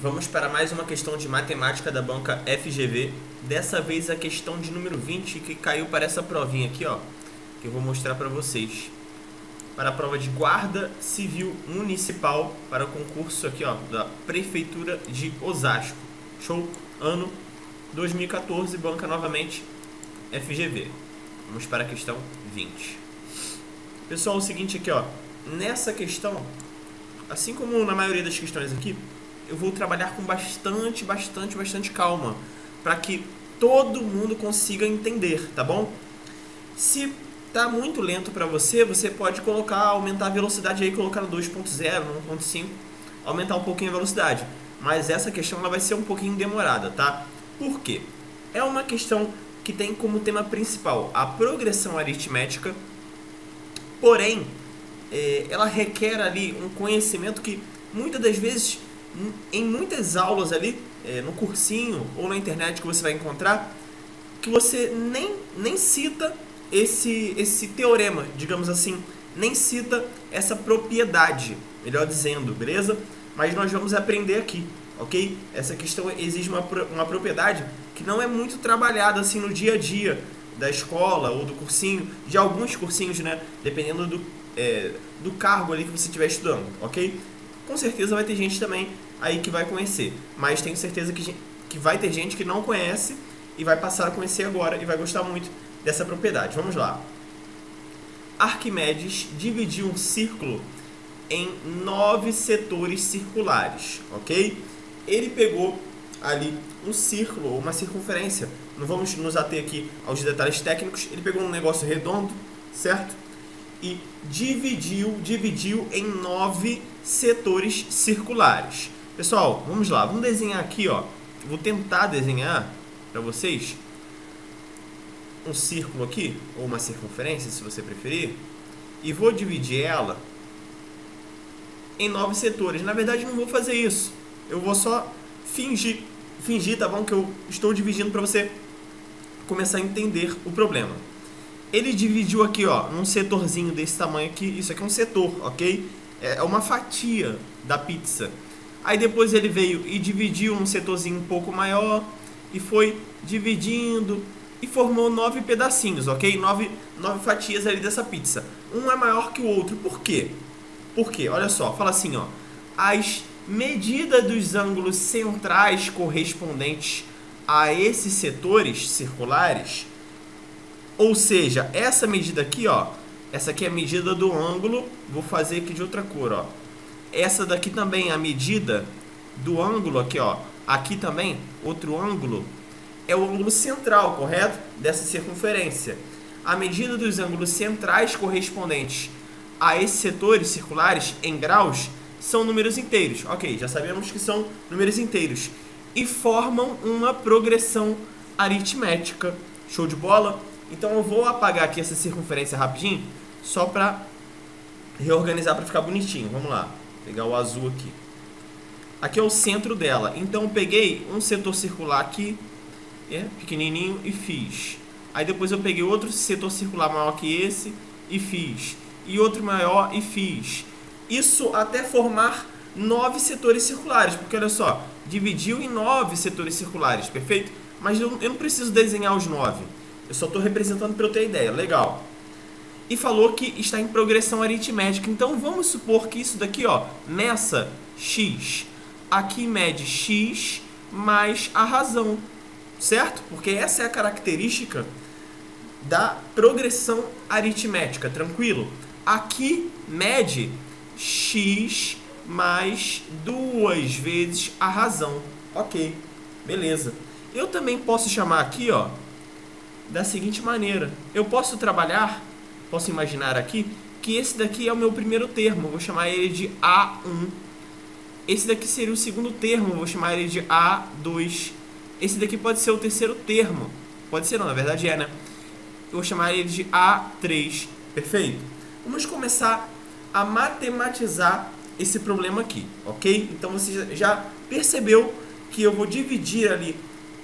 Vamos para mais uma questão de matemática da banca FGV. Dessa vez a questão de número 20, que caiu para essa provinha aqui, ó, que eu vou mostrar para vocês. Para a prova de guarda civil municipal para o concurso aqui, ó, da Prefeitura de Osasco. Show? Ano 2014, banca novamente FGV. Vamos para a questão 20. Pessoal, é o seguinte aqui, ó, nessa questão, assim como na maioria das questões aqui, eu vou trabalhar com bastante calma, para que todo mundo consiga entender, tá bom? Se tá muito lento para você, você pode aumentar a velocidade aí, colocar no 2.0, no 1.5, aumentar um pouquinho a velocidade. Mas essa questão ela vai ser um pouquinho demorada, tá? Por quê? É uma questão que tem como tema principal a progressão aritmética, porém, ela requer ali um conhecimento que muitas das vezes, em muitas aulas ali, no cursinho ou na internet que você vai encontrar, que você nem cita esse teorema, digamos assim, nem cita essa propriedade, melhor dizendo, beleza? Mas nós vamos aprender aqui, ok? Essa questão exige uma propriedade que não é muito trabalhada assim no dia a dia da escola ou do cursinho, de alguns cursinhos, né? Dependendo do cargo ali que você estiver estudando, ok? Com certeza vai ter gente também aí que vai conhecer, mas tenho certeza que vai ter gente que não conhece e vai passar a conhecer agora e vai gostar muito dessa propriedade. Vamos lá. Arquimedes dividiu um círculo em 9 setores circulares, ok? Ele pegou ali um círculo ou uma circunferência, não vamos nos ater aqui aos detalhes técnicos, ele pegou um negócio redondo, certo? E dividiu em 9 setores circulares. Pessoal, vamos lá, vamos desenhar aqui, ó. Vou tentar desenhar para vocês um círculo aqui, ou uma circunferência, se você preferir, e vou dividir ela em 9 setores. Na verdade, não vou fazer isso. Eu vou só fingir, tá bom? Que eu estou dividindo para você começar a entender o problema. Ele dividiu aqui, ó, num setorzinho desse tamanho aqui. Isso aqui é um setor, ok? É uma fatia da pizza. Aí depois ele veio e dividiu um setorzinho um pouco maior e foi dividindo e formou 9 pedacinhos, ok? 9 fatias ali dessa pizza. Um é maior que o outro. Por quê? Porque, olha só, fala assim, ó. As medidas dos ângulos centrais correspondentes a esses setores circulares, ou seja, essa medida aqui, ó, essa aqui é a medida do ângulo, vou fazer aqui de outra cor, ó. Essa daqui também é a medida do ângulo aqui, ó. Aqui também, outro ângulo, é o ângulo central, correto? Dessa circunferência. A medida dos ângulos centrais correspondentes a esses setores circulares em graus são números inteiros. Ok, já sabemos que são números inteiros. E formam uma progressão aritmética. Show de bola? Então eu vou apagar aqui essa circunferência rapidinho, só para reorganizar para ficar bonitinho. Vamos lá, pegar o azul aqui. Aqui é o centro dela. Então eu peguei um setor circular aqui, pequenininho, e fiz. Aí depois eu peguei outro setor circular maior que esse e fiz. E outro maior e fiz. Isso até formar 9 setores circulares, porque olha só, dividiu em 9 setores circulares, perfeito? Mas eu não preciso desenhar os 9. Eu só estou representando para eu ter ideia, legal. E falou que está em progressão aritmética. Então vamos supor que isso daqui, ó, meça x. Aqui mede x mais a razão, certo? Porque essa é a característica da progressão aritmética, tranquilo? Aqui mede x mais 2 vezes a razão. Ok, beleza. Eu também posso chamar aqui, ó, da seguinte maneira. Eu posso imaginar aqui que esse daqui é o meu primeiro termo. Vou chamar ele de A1. Esse daqui seria o segundo termo. Vou chamar ele de A2. Esse daqui pode ser o terceiro termo. Pode ser não, na verdade é, né? Eu vou chamar ele de A3. Perfeito? Vamos começar a matematizar esse problema aqui, ok? Então você já percebeu que eu vou dividir ali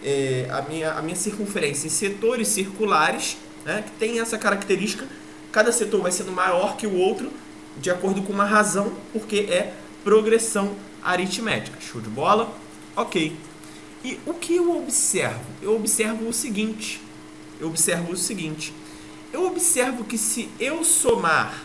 a minha circunferência em setores circulares, né, que tem essa característica. Cada setor vai sendo maior que o outro de acordo com uma razão, porque é progressão aritmética. Show de bola? Ok. E o que eu observo? Eu observo o seguinte. Eu observo que se eu somar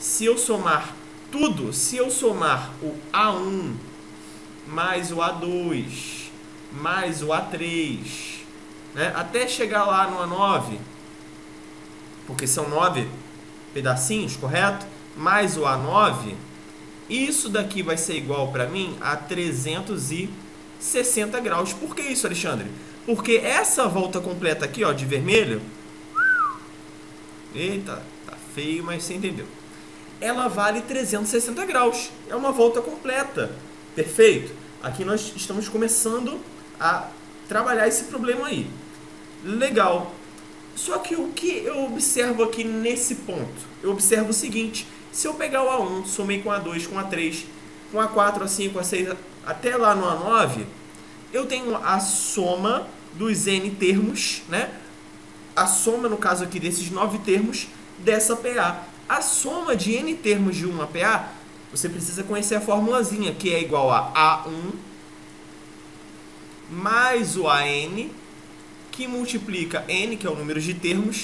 tudo, se eu somar o A1 mais o A2 mais o A3, né, até chegar lá no A9, porque são 9 pedacinhos, correto? Mais o A9, isso daqui vai ser igual para mim a 360 graus. Por que isso, Alexandre? Porque essa volta completa aqui, ó, de vermelho, eita, tá feio, mas você entendeu. Ela vale 360 graus. É uma volta completa. Perfeito? Aqui nós estamos começando a trabalhar esse problema aí. Legal. Só que o que eu observo aqui nesse ponto? Eu observo o seguinte. Se eu pegar o A1, somei com o A2, com o A3, com o A4, A5, A6, até lá no A9, eu tenho a soma dos N termos, né? A soma, no caso aqui, desses 9 termos dessa PA. A soma de N termos de uma PA, você precisa conhecer a formulazinha, que é igual a A1 mais o AN, que multiplica N, que é o número de termos,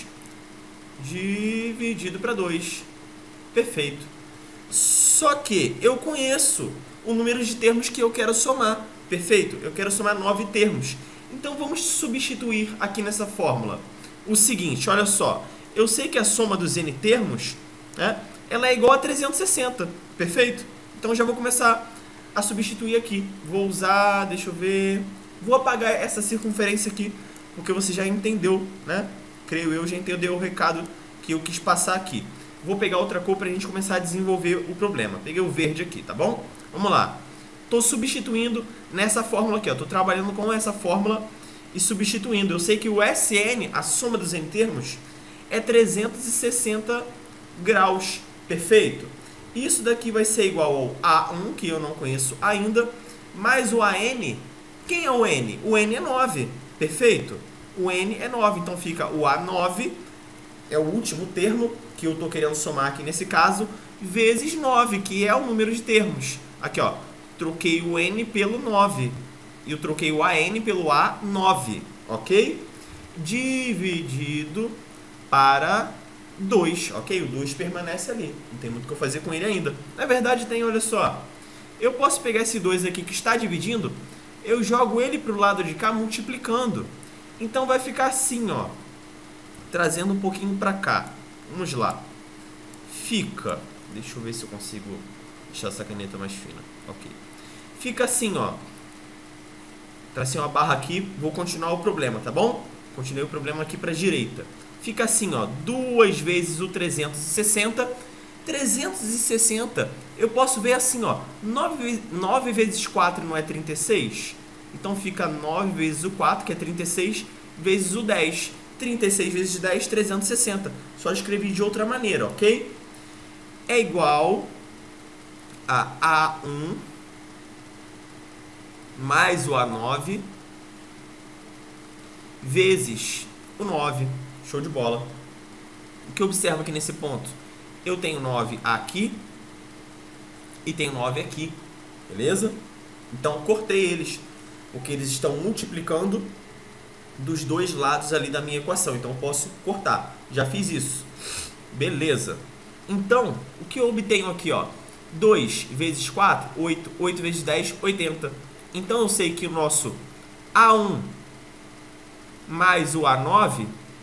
dividido para 2. Perfeito. Só que eu conheço o número de termos que eu quero somar. Perfeito? Eu quero somar 9 termos. Então vamos substituir aqui nessa fórmula o seguinte, olha só. Eu sei que a soma dos N termos, né, ela é igual a 360. Perfeito? Então já vou começar a substituir aqui. Vou usar, deixa eu ver... Vou apagar essa circunferência aqui, porque você já entendeu, né? Creio eu, já entendeu o recado que eu quis passar aqui. Vou pegar outra cor para a gente começar a desenvolver o problema. Peguei o verde aqui, tá bom? Vamos lá. Estou substituindo nessa fórmula aqui, estou trabalhando com essa fórmula e substituindo. Eu sei que o SN, a soma dos N termos, é 360 graus. Perfeito? Isso daqui vai ser igual ao A1, que eu não conheço ainda, mais o AN. Quem é o N? O N é 9. Perfeito? O N é 9. Então fica o A9, é o último termo que eu estou querendo somar aqui nesse caso, vezes 9, que é o número de termos. Aqui, ó. Troquei o N pelo 9. E eu troquei o AN pelo A9. Ok? Dividido para 2. Ok? O 2 permanece ali. Não tem muito o que eu fazer com ele ainda. Na verdade tem, olha só. Eu posso pegar esse 2 aqui que está dividindo, eu jogo ele para o lado de cá multiplicando. Então vai ficar assim, ó. Trazendo um pouquinho para cá. Vamos lá. Fica... Deixa eu ver se eu consigo deixar essa caneta mais fina. Ok. Fica assim, ó. Tracei uma barra aqui. Vou continuar o problema, tá bom? Continuei o problema aqui para a direita. Fica assim, ó. 2 vezes o 360. 360, eu posso ver assim, ó. 9 vezes 4 não é 36? Então fica 9 vezes o 4, que é 36, vezes o 10. 36 vezes 10, 360. Só escrevi de outra maneira, ok? É igual a A1 mais o A9 vezes o 9. Show de bola. O que eu observo aqui nesse ponto? Eu tenho 9 aqui e tenho 9 aqui, beleza? Então cortei eles, porque eles estão multiplicando dos dois lados ali da minha equação. Então eu posso cortar. Já fiz isso. Beleza. Então, o que eu obtenho aqui, ó? 2 vezes 4, 8. 8 vezes 10, 80. Então eu sei que o nosso A1 mais o A9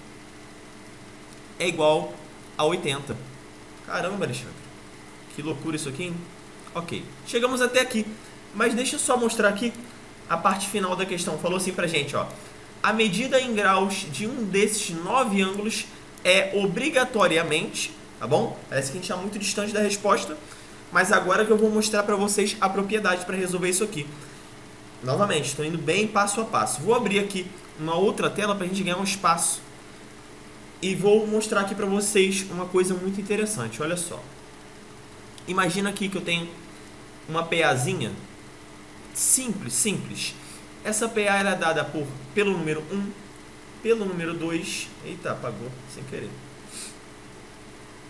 é igual a 80. Caramba, Alexandre. Que loucura isso aqui, hein? Ok. Chegamos até aqui. Mas deixa eu só mostrar aqui a parte final da questão. Falou assim pra gente, ó. A medida em graus de um desses 9 ângulos é obrigatoriamente... Tá bom? Parece que a gente está muito distante da resposta. Mas agora que eu vou mostrar pra vocês a propriedade para resolver isso aqui. Novamente, estou indo bem passo a passo. Vou abrir aqui uma outra tela pra gente ganhar um espaço. E vou mostrar aqui para vocês uma coisa muito interessante, olha só. Imagina aqui que eu tenho uma PAzinha simples. Essa PA era dada pelo número 1, pelo número 2... Eita, apagou sem querer.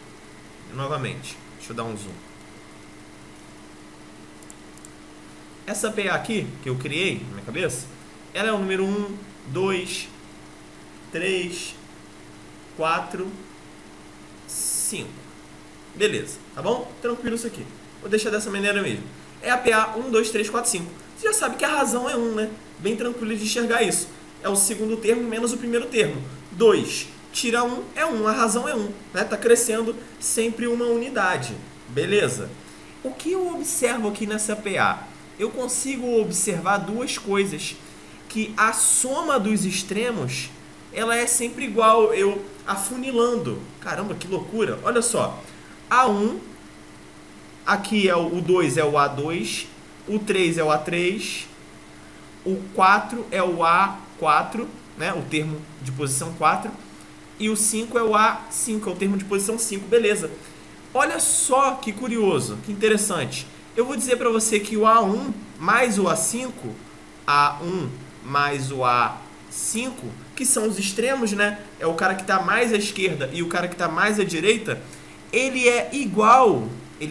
Novamente, deixa eu dar um zoom. essa PA aqui, que eu criei na minha cabeça, ela é o número 1, 2, 3, 4, 5. Beleza, tá bom? Tranquilo isso aqui. Vou deixar dessa maneira mesmo. É a PA 1, 2, 3, 4, 5. Você já sabe que a razão é 1, né? Bem tranquilo de enxergar isso. É o segundo termo menos o primeiro termo. 2 tira 1 é 1, a razão é 1. Né? Tá crescendo sempre uma unidade. Beleza? O que eu observo aqui nessa PA? Eu consigo observar duas coisas. Que a soma dos extremos, ela é sempre igual, eu afunilando. Caramba, que loucura. Olha só. A1, aqui é o 2 é o A2, o 3 é o A3, o 4 é o A4, né, o termo de posição 4, e o 5 é o A5, é o termo de posição 5, beleza. Olha só que curioso, que interessante. Eu vou dizer para você que o A1 mais o A5, A1 mais o A5, que são os extremos, né, é o cara que está mais à esquerda e o cara que está mais à direita, ele é igual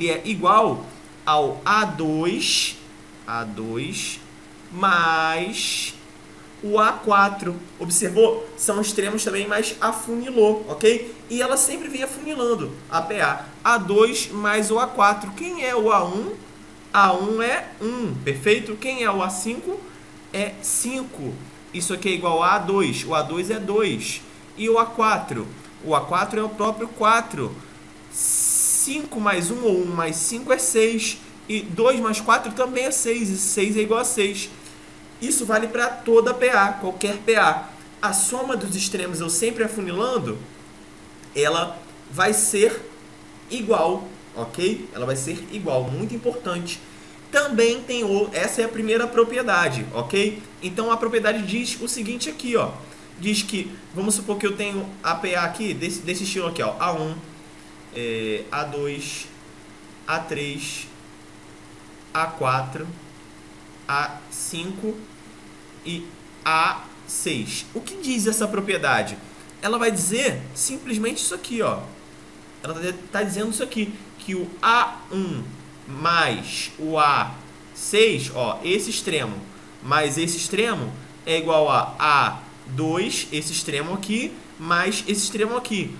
ao A2 mais o A4. Observou? São extremos também, mas afunilou, ok? E ela sempre vem afunilando, a PA. A2 mais o A4. Quem é o A1? A1 é 1, perfeito? Quem é o A5? É 5. Isso aqui é igual a A2. O A2 é 2. E o A4? O A4 é o próprio 4. 5 mais 1 ou 1 mais 5 é 6. E 2 mais 4 também é 6. E 6 é igual a 6. Isso vale para toda PA, qualquer PA. A soma dos extremos, eu sempre afunilando, ela vai ser igual, ok? Ela vai ser igual, muito importante. Também tem essa é a primeira propriedade, ok? Então a propriedade diz o seguinte aqui, ó. Diz que, vamos supor que eu tenho a PA aqui, desse estilo aqui, ó. A1, A2, A3, A4, A5 e A6. O que diz essa propriedade? Ela vai dizer simplesmente isso aqui, ó. Ela está dizendo isso aqui, que o A1 mais o A6, ó, esse extremo mais esse extremo é igual a A2, esse extremo aqui, mais esse extremo aqui,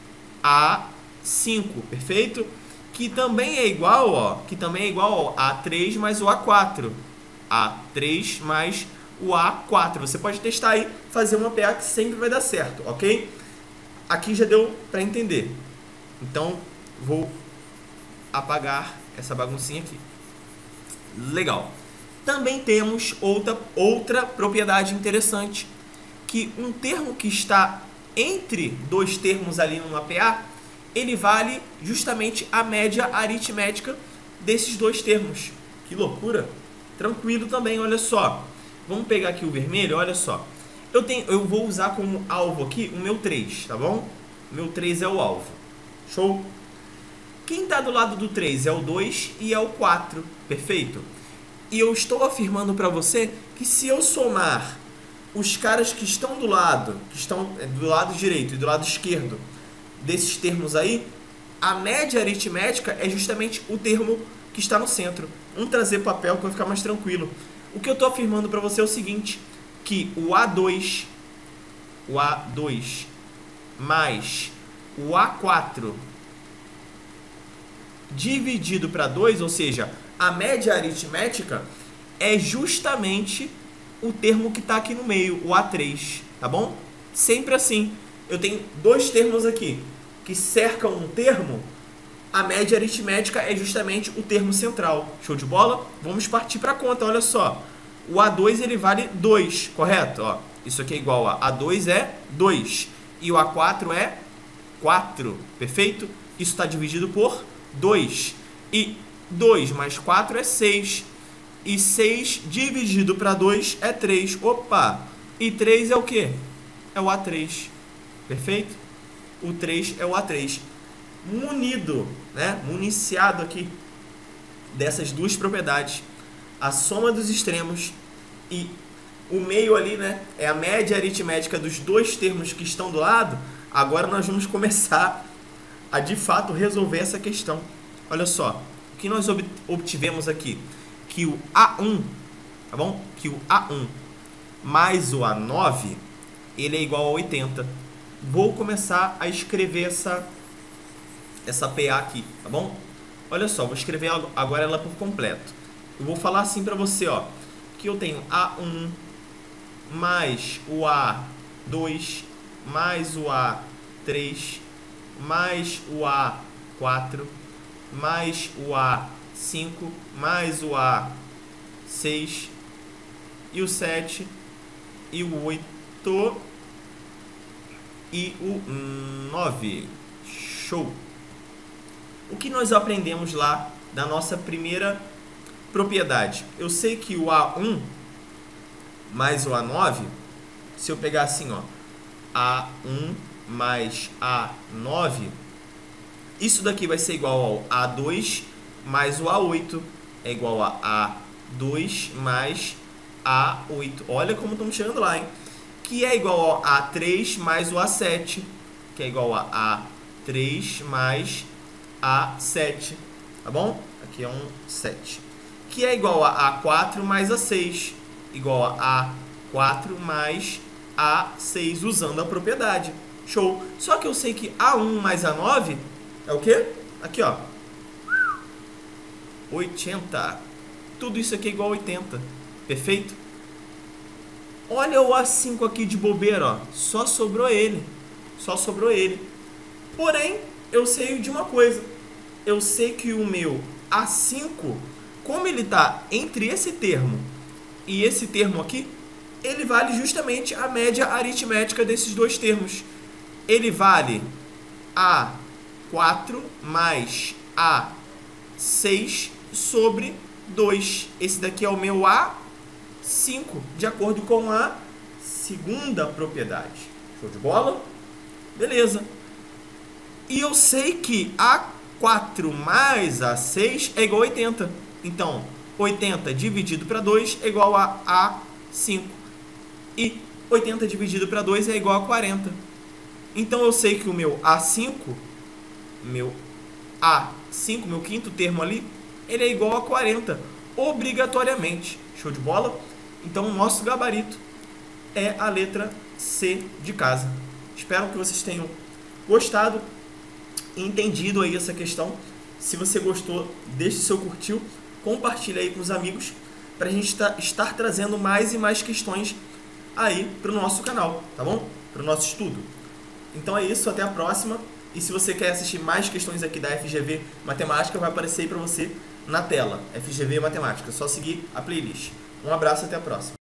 A5, perfeito? Que também é igual, ó, ao A3 mais o A4. A3 mais o A4. Você pode testar aí, fazer uma PA que sempre vai dar certo, ok? Aqui já deu para entender. Então, vou apagar essa baguncinha aqui. Legal. Também temos outra propriedade interessante, que um termo que está entre dois termos ali numa PA, ele vale justamente a média aritmética desses dois termos. Que loucura! Tranquilo também, olha só. Vamos pegar aqui o vermelho, olha só. Eu vou usar como alvo aqui o meu 3, tá bom? O meu 3 é o alvo. Show? Quem está do lado do 3 é o 2 e é o 4, perfeito? E eu estou afirmando para você que se eu somar os caras que estão do lado direito e do lado esquerdo desses termos aí, a média aritmética é justamente o termo que está no centro. Vamos trazer papel que vai ficar mais tranquilo. O que eu estou afirmando para você é o seguinte, que o A2 mais o A4 dividido para 2, ou seja, a média aritmética é justamente o termo que está aqui no meio, o A3, tá bom? Sempre assim. Eu tenho dois termos aqui que cercam um termo, a média aritmética é justamente o termo central. Show de bola? Vamos partir para a conta, olha só. O A2 ele vale 2, correto? Ó, isso aqui é igual a A2 é 2 e o A4 é 4, perfeito? Isso está dividido por 2. E 2 mais 4 é 6. E 6 dividido para 2 é 3. Opa! E 3 é o quê? É o A3. Perfeito? O 3 é o A3. Munido, né? Municiado aqui dessas duas propriedades. A soma dos extremos e o meio ali, né? É a média aritmética dos dois termos que estão do lado. Agora nós vamos começar a de fato resolver essa questão. Olha só, o que nós obtivemos aqui? que o A1, tá bom? Que o A1 mais o A9, ele é igual a 80. Vou começar a escrever essa PA aqui, tá bom? Olha só, vou escrever agora ela por completo. Eu vou falar assim pra você, ó, que eu tenho A1 mais o A2 mais o A3 mais o A4 mais o A5 mais o A6 e o 7 e o 8 e o 9. Show! O que nós aprendemos lá da nossa primeira propriedade? Eu sei que o A1 mais o A9, se eu pegar assim, ó, A1 mais A9, isso daqui vai ser igual ao A2 mais o A8, é igual a A2 mais A8. Olha como estamos chegando lá, hein? Que é igual ao A3 mais o A7, que é igual a A3 mais A7, tá bom? Aqui é um 7. Que é igual a A4 mais A6, igual a A4 mais A6, usando a propriedade. Show! Só que eu sei que A1 mais A9 é o quê? Aqui, ó. 80. Tudo isso aqui é igual a 80. Perfeito? Olha o A5 aqui de bobeira, ó. Só sobrou ele. Só sobrou ele. Porém, eu sei de uma coisa. Eu sei que o meu A5, como ele está entre esse termo e esse termo aqui, ele vale justamente a média aritmética desses dois termos. Ele vale A4 mais A6 sobre 2. Esse daqui é o meu A5, de acordo com a segunda propriedade. Show de bola? Beleza. E eu sei que A4 mais A6 é igual a 80. Então, 80 dividido para 2 é igual a A5. E 80 dividido para 2 é igual a 40. Então, eu sei que o meu A5, meu quinto termo ali, ele é igual a 40, obrigatoriamente. Show de bola? Então, o nosso gabarito é a letra C de casa. Espero que vocês tenham gostado e entendido aí essa questão. Se você gostou, deixe seu curtiu, compartilhe aí com os amigos, para a gente estar trazendo mais e mais questões aí para o nosso canal, tá bom? Para o nosso estudo. Então é isso, até a próxima. E se você quer assistir mais questões aqui da FGV Matemática, vai aparecer aí para você na tela, FGV Matemática. É só seguir a playlist. Um abraço, até a próxima.